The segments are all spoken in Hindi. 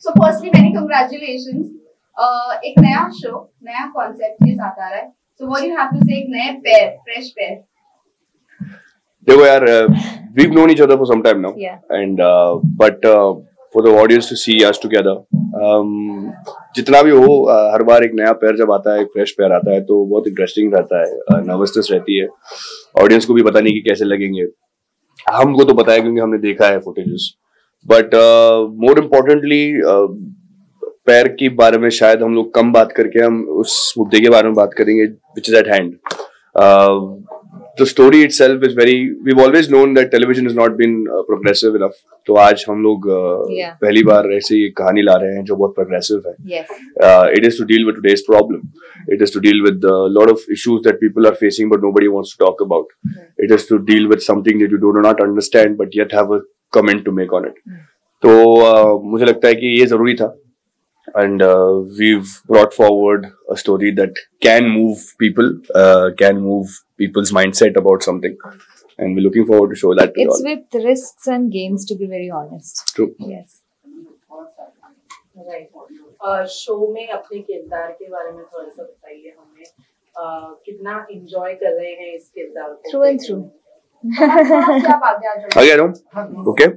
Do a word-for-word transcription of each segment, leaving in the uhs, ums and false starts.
So firstly, many congratulations. Uh, एक नया शो, नया कॉन्सेप्ट के साथ आ रहा है. So what do you have to say? एक नए पेयर, fresh पेयर. देखो यार, we've known each other for some time now. Yeah. And uh, but uh, for the audience to see us together, um, जितना भी हो, uh, हर बार एक नया पेयर जब आता है, एक फ्रेश पेयर आता है, तो बहुत इंटरेस्टिंग रहता है, नर्वसनेस uh, रहती है. ऑडियंस को भी पता नहीं कि कैसे लगेंगे. हमको तो पता है क्योंकि हमने देखा है फुटेजेस. बट मोर इम्पोर्टेंटली पैर के बारे में शायद हम लोग कम बात करके हम उस मुद्दे के बारे में बात करेंगे which is at hand. The story itself is very, we have always known that television is not been progressive enough. तो आज हम लोग uh, yeah. पहली बार ऐसी कहानी ला रहे हैं जो बहुत प्रोग्रेसिव है. It is to deal with today's problem. It is to deal with a lot of issues that people are facing but nobody wants to talk about. Mm. It is to deal with something that you do not understand but yet have a comment to make on it. Mm. तो uh, मुझे लगता है कि ये जरूरी था. And uh, we've brought forward a story that can move people, uh, can move people's mindset about something. And we're looking forward to show that to you all. It's with risks and gains, to be very honest. True. Yes. Right. Show uh, में अपने किरदार के बारे में थोड़ा सा बताइए हमें. uh, कितना एंजॉय कर रहे हैं इस किरदार को? Through and through. आगे आ जाओ. Okay.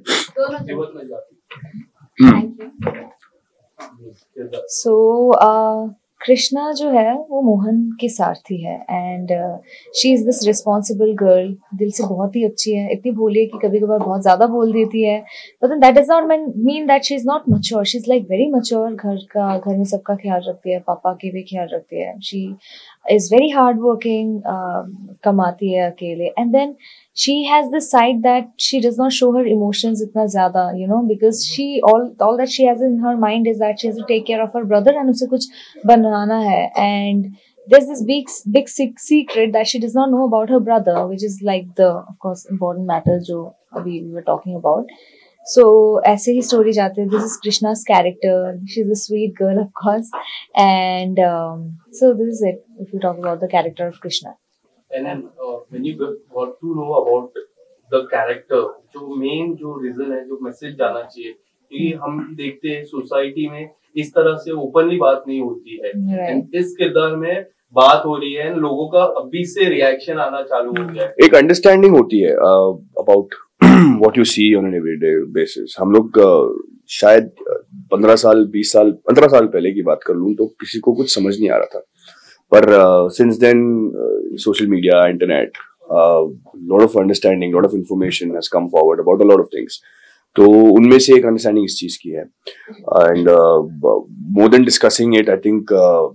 So uh, कृष्णा जो है वो मोहन के सारथी है and she is this responsible girl. दिल से बहुत ही अच्छी है, इतनी भोली है कि कभी कभार बहुत ज्यादा बोल देती है. But that does not mean that she is not mature. She is like very mature. घर का घर में सबका ख्याल रखती है, पापा के भी ख्याल रखती है. She is very hard working, कमाती है अकेले. And then she has this side that she does not show her emotions itna zyada, you know, because she all all that she has in her mind is that she has to take care of her brother and usse kuch banana hai. And there's this big big secret that she does not know about her brother, which is like the of course important matter jo abhi we were talking about. So aise hi story jaate. This is Krishna's character. She's a sweet girl of course. And um, so this is it if we talk about the character of Krishna. And then uh, when you got to know about the character, जो main जो reason है, जो message जाना चाहिए, क्योंकि हम देखते हैं सोसाइटी में इस तरह से ओपनली बात नहीं होती है. right. इस किरदार में बात हो रही है, लोगों का अभी से रिएक्शन आना चालू हो गया है. एक अंडरस्टैंडिंग होती है about what you see on an everyday basis. हम लोग uh, शायद पंद्रह साल बीस साल पंद्रह साल पहले की बात कर लूं तो किसी को कुछ समझ नहीं आ रहा था. But uh, since then, uh, social media, internet, a uh, lot of understanding, lot of information has come forward about a lot of things. तो उनमें से एक अंडरस्टैंडिंग इस चीज की है. And more than discussing it, I think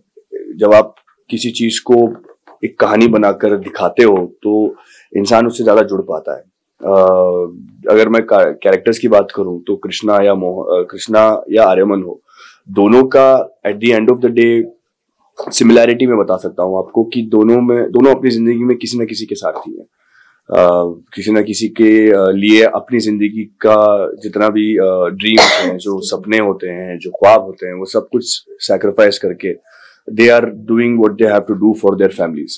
जब आप किसी चीज को एक कहानी बनाकर दिखाते हो तो इंसान उससे ज्यादा जुड़ पाता है. uh, अगर मैं कैरेक्टर्स की बात करूं तो कृष्णा या मोह कृष्णा या आर्यमन हो, दोनों का at the end of the day similarity में बता सकता हूँ आपको कि दोनों में दोनों अपनी जिंदगी में किसी न किसी के साथी हैं. uh, किसी न किसी के uh, लिए अपनी जिंदगी का जितना भी ड्रीम्स uh, हैं, जो सपने होते हैं, जो ख्वाब होते हैं, वो सब कुछ सैक्रिफाइस करके they are doing what they have to do for their families.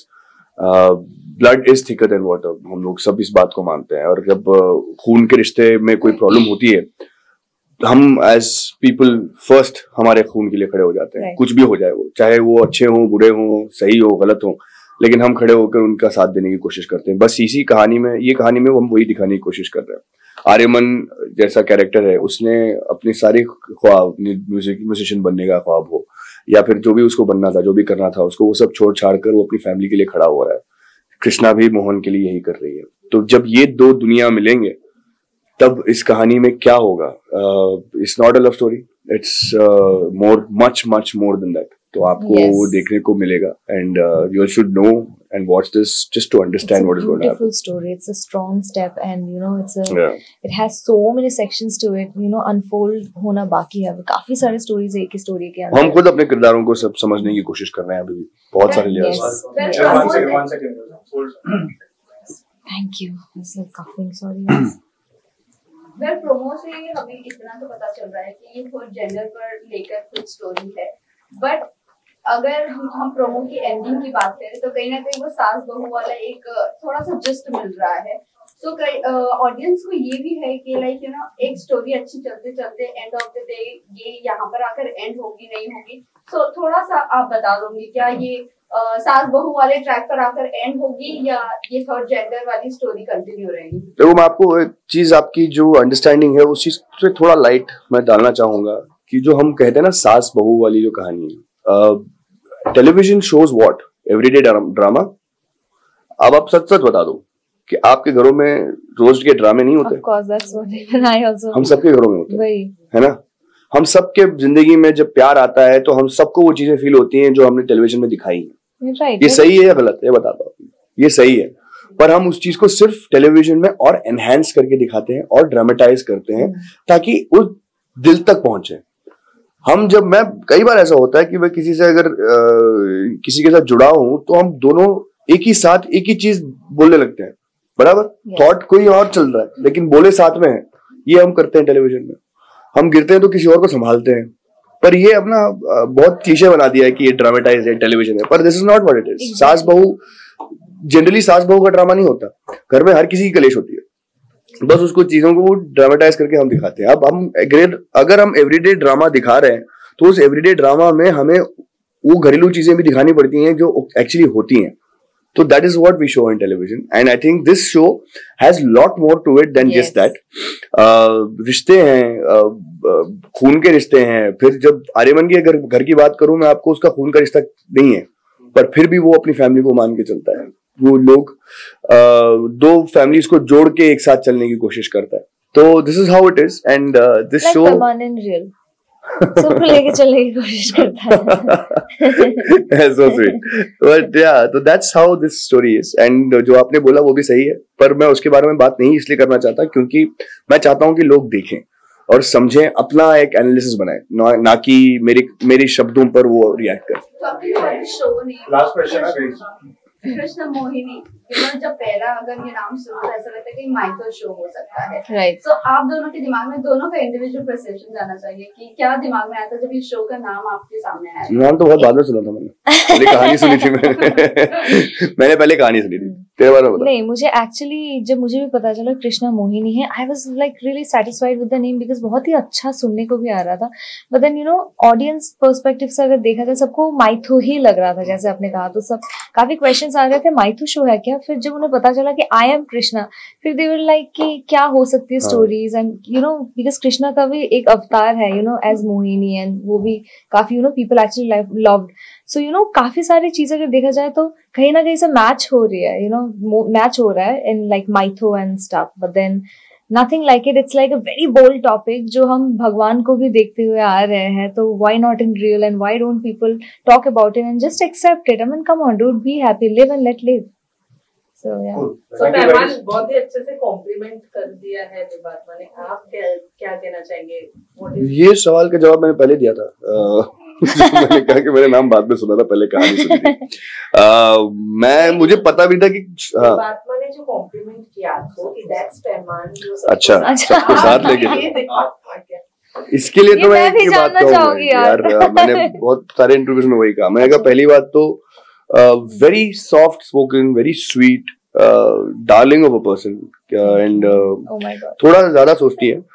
Blood is thicker than water. हम लोग सब इस बात को मानते हैं. और जब uh, खून के रिश्ते में कोई प्रॉब्लम होती है, हम एज पीपल फर्स्ट हमारे खून के लिए खड़े हो जाते हैं. right. कुछ भी हो जाए, वो चाहे वो अच्छे हों, बुरे हों, सही हो, गलत हो, लेकिन हम खड़े होकर उनका साथ देने की कोशिश करते हैं. बस इसी कहानी में, ये कहानी में हम वही दिखाने की कोशिश कर रहे हैं. आर्यमन जैसा कैरेक्टर है, उसने अपनी सारी ख्वाब, म्यूजिक म्यूजिशियन बनने का ख्वाब हो या फिर जो भी उसको बनना था, जो भी करना था उसको, वो सब छोड़ छाड़ कर वो अपनी फैमिली के लिए खड़ा हो रहा है. कृष्णा भी मोहन के लिए यही कर रही है. तो जब ये दो दुनिया मिलेंगे तब इस कहानी में क्या होगा? It's not a love story, it's more much much more than that. तो आपको yes. वो देखने को मिलेगा. And you should know and watch this just to understand what is going to happen. It's a beautiful story. It's a strong step, and you know, it's a yeah. it has so many sections to it. You know, unfold होना बाकी है. काफी सारे stories एक ही story के अंदर. हम खुद अपने किरदारों को सब समझने की कोशिश कर रहे हैं अभी भी. बहुत सारे layers. Yes. One second, one second. Thank you. I'm like coughing. Sorry. Well promo से हमें इतना तो पता चल रहा है कि ये फॉर जेंडर पर लेकर कुछ स्टोरी है. बट अगर हम हम प्रोमो की एंडिंग की बात करें तो कहीं ना कहीं वो सास बहू वाला एक थोड़ा सा जस्ट मिल रहा है. सो कई ऑडियंस को ये भी है कि लाइक यू नो एक स्टोरी अच्छी चलते चलते एंड ऑफ द डे ये यहाँ पर आकर एंड होगी नहीं होगी, सो so, थोड़ा सा आप बता दोगे क्या ये uh, सास बहू वाले ट्रैक पर आकर एंड होगी या ये थर्ड जेंडर वाली स्टोरी कंटिन्यू रहेगी? देखो मैं आपको एक चीज, आपकी जो अंडरस्टैंडिंग है उस चीज पे थोड़ा लाइट मैं डालना चाहूंगा कि जो हम कहते हैं ना सास बहू वाली जो कहानी है, television shows what everyday drama. अब आप सच सच बता दो कि आपके घरों में रोज के ड्रामे नहीं होते? Of course, that's what even I also हम सबके घरों में होते हैं, वही है ना। हम सबके जिंदगी में जब प्यार आता है तो हम सबको वो चीजें फील होती हैं जो हमने टेलीविजन में दिखाई हैं। right, ये सही है या गलत है, ये बता दो। ये सही है, पर हम उस चीज को सिर्फ टेलीविजन में और एनहांस करके दिखाते हैं और ड्रामेटाइज करते हैं ताकि उस दिल तक पहुंचे। हम जब मैं कई बार ऐसा होता है कि मैं किसी से अगर आ, किसी के साथ जुड़ा हूं तो हम दोनों एक ही साथ एक ही चीज बोलने लगते हैं, बराबर। थॉट कोई और चल रहा है लेकिन बोले साथ में है। ये हम करते हैं टेलीविजन में। हम गिरते हैं तो किसी और को संभालते हैं, पर ये अपना बहुत क्लीशे बना दिया है कि ये ड्रामेटाइज है, टेलीविजन है, पर this is not what it is. सास बहू जनरली सास बहू का ड्रामा नहीं होता, घर में हर किसी की कलेश होती है, बस उसको चीजों को ड्रामेटाइज करके हम दिखाते हैं। अब हम अगर हम एवरीडे ड्रामा दिखा रहे हैं तो उस एवरीडे ड्रामा में हमें वो घरेलू चीजें भी दिखानी पड़ती हैं जो एक्चुअली होती हैं। So that is what we show in television, and I think this show has lot more to it than yes. just that. uh, रिश्ते हैं, uh, खून के रिश्ते हैं। फिर जब आर्यमन की अगर घर की बात करूं मैं आपको, उसका खून का रिश्ता नहीं है, पर फिर भी वो अपनी फैमिली को मान के चलता है। वो लोग uh, दो फैमिलीज को जोड़ के एक साथ चलने की कोशिश करता है। तो this is how it is, and this show real सबको लेके चलने की कोशिश करता है। So sweet. But yeah, so that's how this story is. And जो आपने बोला वो भी सही है, पर मैं उसके बारे में बात नहीं इसलिए करना चाहता क्योंकि मैं चाहता हूँ कि लोग देखें और समझें, अपना एक एनालिसिस बनाएं, ना, ना कि मेरी मेरी शब्दों पर वो रिएक्ट करें। लास्ट क्वेश्चन कृष्ण मोहिनी, जब पहला अगर ये नाम सुनो तो ऐसा लगता है कि माइथो शो हो सकता है, राइट? तो आप दोनों के दिमाग में, दोनों का इंडिविजुअल परसेप्शन जानना चाहिए कि क्या दिमाग में आया था जब ये शो का नाम आपके सामने आया? नाम तो बहुत बाद में सुना था मैंने, पहले कहानी सुनी थी मैंने मैंने पहले कहानी सुनी थी। तेरे बारे में बता। नहीं, मुझे एक्चुअली जब मुझे भी पता चला कृष्णा मोहिनी है, I was like really satisfied with the name because बहुत ही अच्छा सुनने को भी आ रहा था। But then you know audience perspective से अगर देखा जाए सबको माइथो ही लग रहा था, जैसे आपने कहा, तो सब काफी क्वेश्चंस आ रहे थे माइथो शो है क्या। फिर जब उन्हें पता चला कि आई एम कृष्णा, फिर दे वर लाइक कि क्या हो सकती है stories, and you know because Krishna का भी एक अवतार है you know as Mohini, and वो भी काफी you know people actually loved. So you know काफी सारी चीजें अगर देखा जाए तो कहीं ना कहीं से मैच हो रही है, यू नो मैच हो रहा है in like mytho and stuff. But then nothing like it, it's like a very bold topic जो हम भगवान को भी देखते हुए आ रहे हैं, तो why not in real, and why don't people talk about it and just accept it. I mean come on dude, be happy, live and let live. So yeah. So मेहमान बहुत ही अच्छे से कॉम्प्लीमेंट कर दिया है देवात्मा ने। आप क्या क्या कहना चाहेंगे? ये सवाल का जवाब मैंने पहले दिया था। मैंने कहा कि मेरे नाम बाद में सुना था, पहले कहानी सुनी थी। uh, मैं मुझे पता भी था कि देवात्मा ने जो कॉम्प्लीमेंट किया आपको कि दैट्स मेहमान जो अच्छा सबको साथ लेके, इसके लिए तो मैं एक बात कहूँगा यार, मैंने बहुत सारे इंटरव्यूज में वही कहा। मैंने कहा पहली बात तो very soft spoken, very sweet, darling of a person, and थोड़ा ज्यादा सोचती है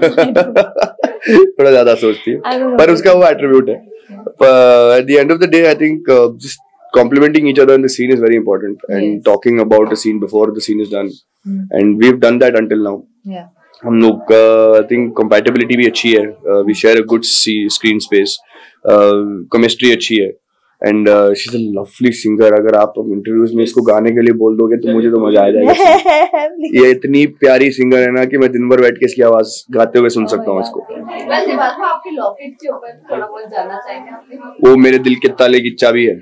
थोड़ा ज्यादा सोचती है, पर उसका वो एट्रीब्यूट है। At the end of the day I think just complimenting each other in the scene is very important, and yes. talking about the scene before the scene is done, mm. and we've done that until now. Yeah. हम लोग आई थिंक compatibility भी अच्छी है, we share a good screen space, chemistry अच्छी है, and uh, she's a lovely singer. अगर आप इंटरव्यूज में इसको गाने के लिए बोल दोगे तो मुझे तो मजा आ जाएगा। ये इतनी प्यारी सिंगर है ना कि मैं दिन भर बैठ के इसकी आवाज गाते हुए सुन सकता हूँ इसको। आपके लॉकेट के ऊपर थोड़ा बहुत जानना चाहेंगे? वो मेरे दिल के ताले की चाबी है।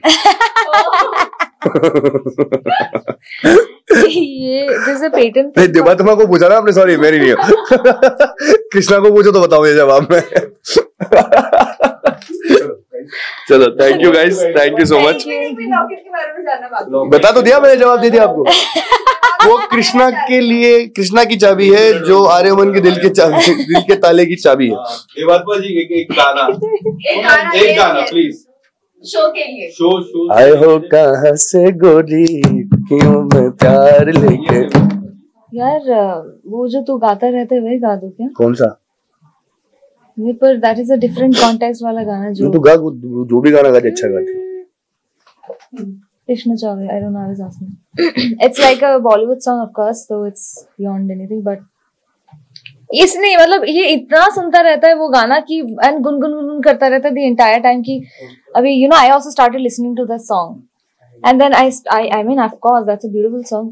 ये दिस अ पेटेंट। नहीं, देवात्मा को पूछा ना आपने, सॉरी मेरी नहीं है। कृष्णा को पूछो तो बताओ ये जवाब में। चलो, thank you guys, thank you so much. बता तो दिया मैंने, जवाब दे दिया आपको। वो कृष्णा के लिए, कृष्णा की चाबी है जो आर्यमन के दिल के चाबी, दिल के ताले की चाबी है। देवात्मा जी एक, एक गाना, एक गाना प्लीज शो के लिए। शो शो आए हो कहाँ से गोरी, क्यों मैं प्यार लेके। यार वो जो तू गाता रहता है वही गा दो क्या? कौन सा? नहीं, पर that is a different context वाला गाना जो तू गा, जो भी गाना गाती अच्छा गाती है। कृष्ण चावे, I don't know, I was asking. It's like a Bollywood song, of course, so it's beyond anything, but इसने मतलब ये इतना सुनता रहता है वो गाना कि एंड गुनगुन गुनगुन करता रहता है the entire time कि अभी you know I also started listening to that song and then I I I mean of course that's a beautiful song.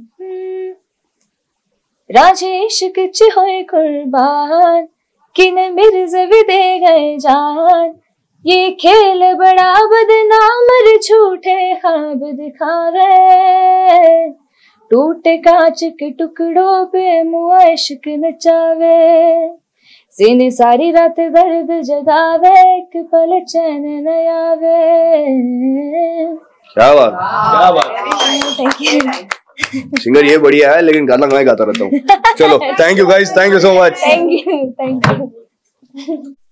राजे इश्क च होए कुर्बान किने मिर्ज़ भी दे गए जान, ये खेल बड़ा बदनाम रे झूठे ख्वाब दिखावे, टूटे कांच के टुकड़ों पे मुआ इश्क नचावे, सीने सारी रात दर्द जगावे, एक पल चैन न आवे। क्या बात, क्या बात। Thank you. सिंगर ये बढ़िया है लेकिन गाना मैं गाता रहता हूँ। चलो, thank you guys, thank you so much. Thank you, thank you.